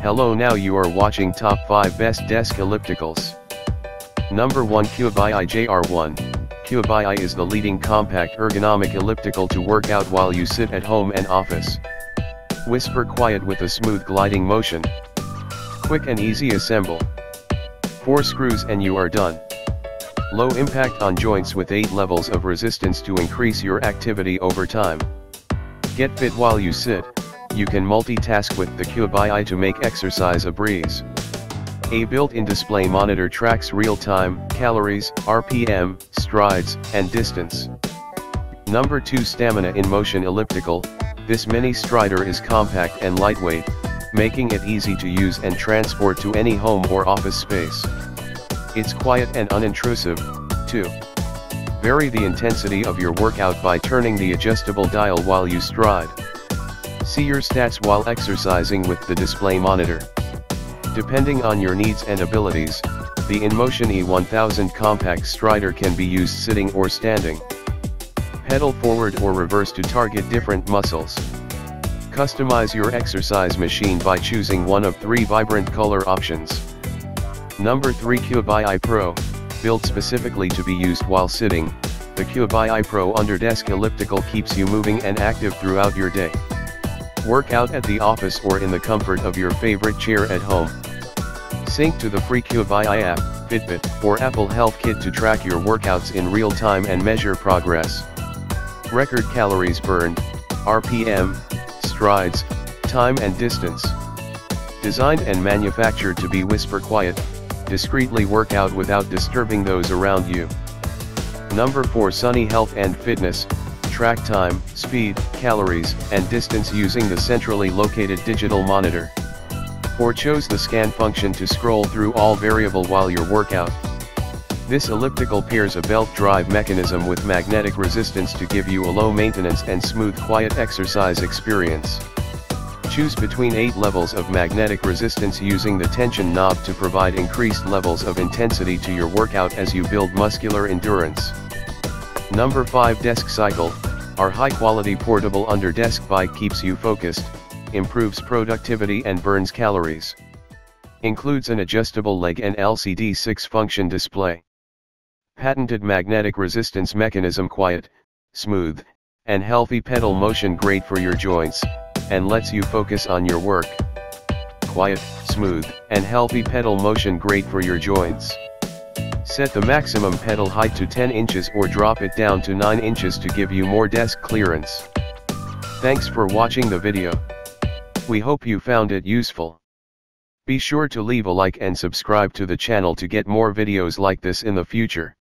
Hello, now you are watching top 5 best desk ellipticals. Number 1, Cubii JR1. Cubii is the leading compact ergonomic elliptical to work out while you sit at home and office. Whisper quiet with a smooth gliding motion. Quick and easy assemble. 4 screws and you are done. Low impact on joints with 8 levels of resistance to increase your activity over time. Get fit while you sit. You can multitask with the Cubii to make exercise a breeze. A built-in display monitor tracks real-time, calories, RPM, strides, and distance. Number 2, Stamina Inmotion Elliptical. This mini strider is compact and lightweight, making it easy to use and transport to any home or office space. It's quiet and unintrusive, too. Vary the intensity of your workout by turning the adjustable dial while you stride. See your stats while exercising with the display monitor. Depending on your needs and abilities, the Inmotion E1000 compact strider can be used sitting or standing. Pedal forward or reverse to target different muscles. Customize your exercise machine by choosing one of 3 vibrant color options. Number 3, Cubii Pro. Built specifically to be used while sitting, the Cubii Pro Underdesk Elliptical keeps you moving and active throughout your day. Work out at the office or in the comfort of your favorite chair at home. Sync to the free Cubii app, Fitbit, or Apple Health Kit to track your workouts in real time and measure progress. Record calories burned, RPM, strides, time and distance. Designed and manufactured to be whisper quiet, discreetly work out without disturbing those around you. Number 4, Sunny Health and Fitness. Track time, speed, calories, and distance using the centrally located digital monitor. Or chose the scan function to scroll through all variable while your workout. This elliptical pairs a belt drive mechanism with magnetic resistance to give you a low maintenance and smooth quiet exercise experience. Choose between 8 levels of magnetic resistance using the tension knob to provide increased levels of intensity to your workout as you build muscular endurance. Number 5, DeskCycle. Our high-quality portable under-desk bike keeps you focused, improves productivity and burns calories. Includes an adjustable leg and LCD 6-function display. Patented magnetic resistance mechanism, quiet, smooth, and healthy pedal motion great for your joints, and lets you focus on your work. Quiet, smooth, and healthy pedal motion great for your joints. Set the maximum pedal height to 10 inches or drop it down to 9 inches to give you more desk clearance. Thanks for watching the video. We hope you found it useful. Be sure to leave a like and subscribe to the channel to get more videos like this in the future.